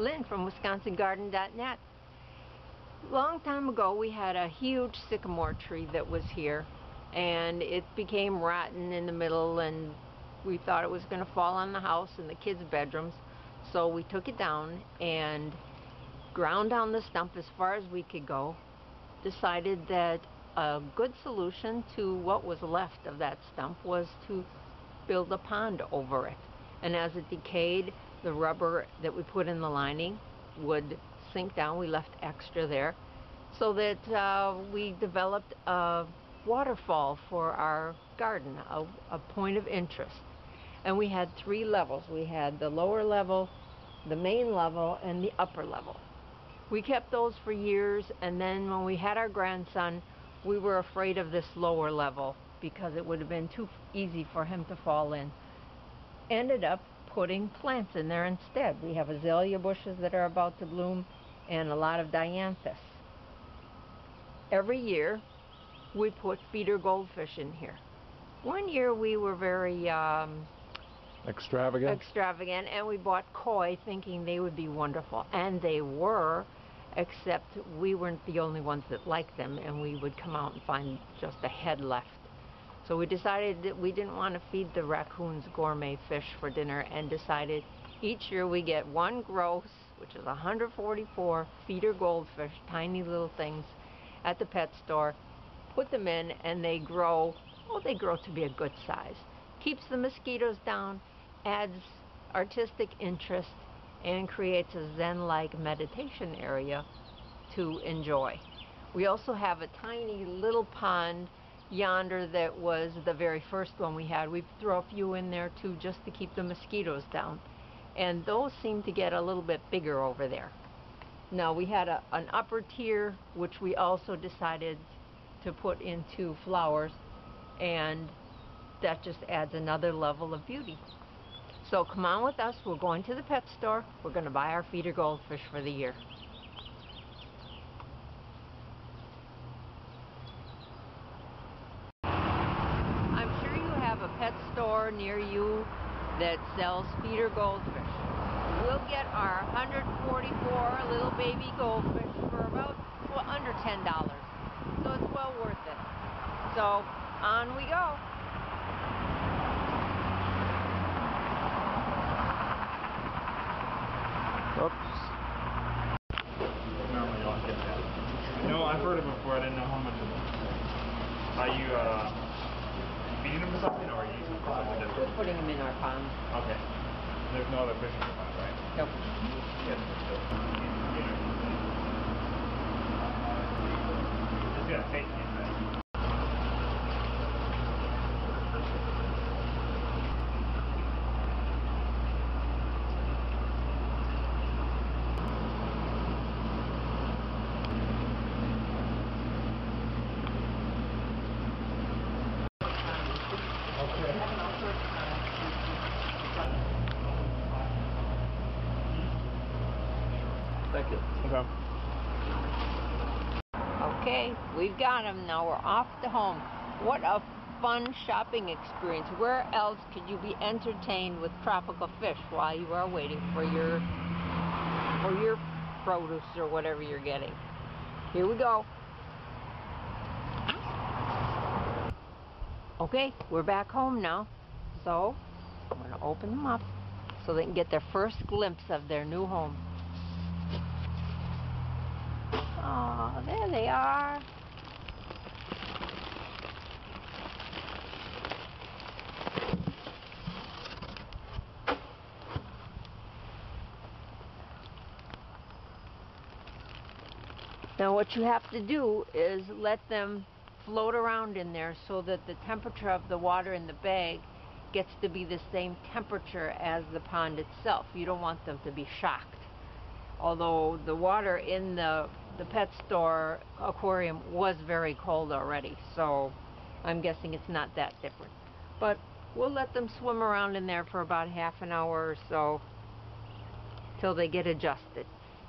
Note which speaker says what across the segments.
Speaker 1: Lynn from WisconsinGarden.net. Long time ago we had a huge sycamore tree that was here, and it became rotten in the middle, and we thought it was going to fall on the house and the kids' bedrooms. So we took it down and ground down the stump as far as we could go. Decided that a good solution to what was left of that stump was to build a pond over it. And as it decayed, the rubber that we put in the lining would sink down. We left extra there, so that we developed a waterfall for our garden, a point of interest. And we had 3 levels. We had the lower level, the main level, and the upper level. We kept those for years, and then when we had our grandson, we were afraid of this lower level because it would have been too easy for him to fall in. Ended up putting plants in there instead. We have azalea bushes that are about to bloom and a lot of dianthus. Every year we put feeder goldfish in here. One year we were very extravagant, and we bought koi thinking they would be wonderful, and they were, except we weren't the only ones that liked them, and we would come out and find just a head left. So we decided that we didn't want to feed the raccoons gourmet fish for dinner, and decided each year we get 1 gross, which is 144 feeder goldfish, tiny little things, at the pet store, put them in, and they grow, well, they grow to be a good size. Keeps the mosquitoes down, adds artistic interest, and creates a zen-like meditation area to enjoy. We also have a tiny little pond yonder that was the very first one we had. We throw a few in there too, just to keep the mosquitoes down, and those seem to get a little bit bigger over there. Now we had an upper tier which we also decided to put into flowers, and that just adds another level of beauty. So come on with us. We're going to the pet store. We're going to buy our feeder goldfish for the year. I'm sure you have a pet store near you that sells feeder goldfish. We'll get our 144 little baby goldfish for about, well, under $10. So it's well worth it. So on we go.
Speaker 2: Oops.
Speaker 3: Normally you don't get that. No, I've heard it before. I didn't know how much it was. Are you feeding them something, or are you using something different?
Speaker 1: We're putting them in our pond.
Speaker 3: Okay. There's no other fish in the pond, right?
Speaker 1: Nope.
Speaker 3: Yes. It's gonna take you in there.
Speaker 2: Thank you.
Speaker 3: Okay.
Speaker 1: Okay, we've got them. Now we're off to home. What a fun shopping experience. Where else could you be entertained with tropical fish while you are waiting for your produce or whatever you're getting? Here we go. Okay, we're back home now. So I'm going to open them up so they can get their first glimpse of their new home. Oh, there they are. Now what you have to do is let them float around in there so that the temperature of the water in the bag gets to be the same temperature as the pond itself. You don't want them to be shocked. Although the water in the pet store aquarium was very cold already, so I'm guessing it's not that different. But we'll let them swim around in there for about half an hour or so till they get adjusted.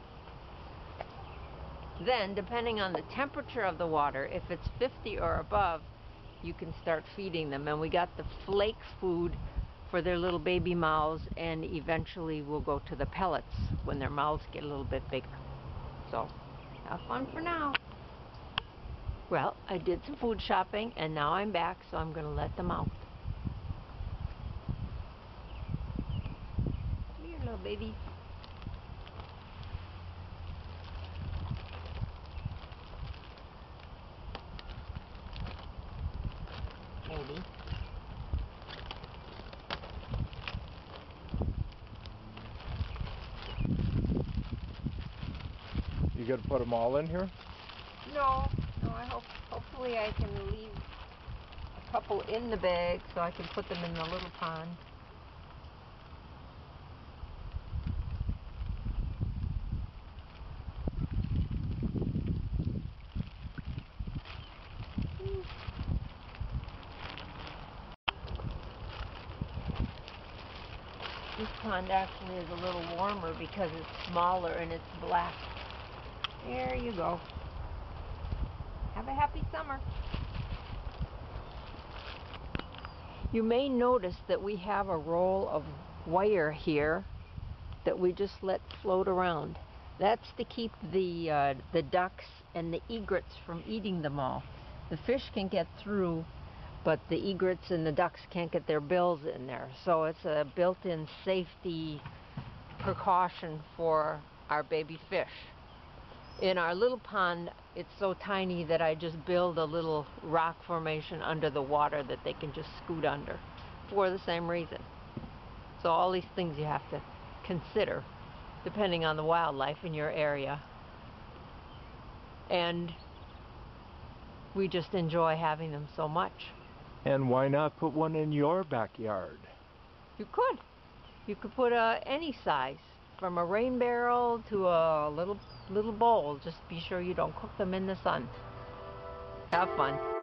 Speaker 1: Then, depending on the temperature of the water, if it's 50 or above, you can start feeding them. And we got the flake food for their little baby mouths, and eventually we'll go to the pellets when their mouths get a little bit bigger. So, have fun for now. Well, I did some food shopping and now I'm back, so I'm going to let them out. Come here, little baby. Baby.
Speaker 2: You gonna put them all in here?
Speaker 1: No, hopefully I can leave a couple in the bag so I can put them in the little pond. This pond actually is a little warmer because it's smaller and it's black. There you go. Have a happy summer. You may notice that we have a roll of wire here that we just let float around. That's to keep the ducks and the egrets from eating them all. The fish can get through, but the egrets and the ducks can't get their bills in there. So it's a built-in safety precaution for our baby fish. In our little pond, it's so tiny that I just build a little rock formation under the water that they can just scoot under for the same reason. So all these things you have to consider depending on the wildlife in your area. And we just enjoy having them so much.
Speaker 2: And why not put one in your backyard?
Speaker 1: You could. You could put any size, from a rain barrel to a little bowl. Just be sure you don't cook them in the sun. Have fun.